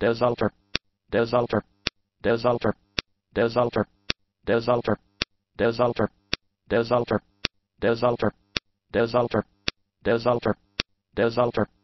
desalter, desalter, desalter, desalter, desalter, desalter, desalter, desalter, desalter, desalter, desalter.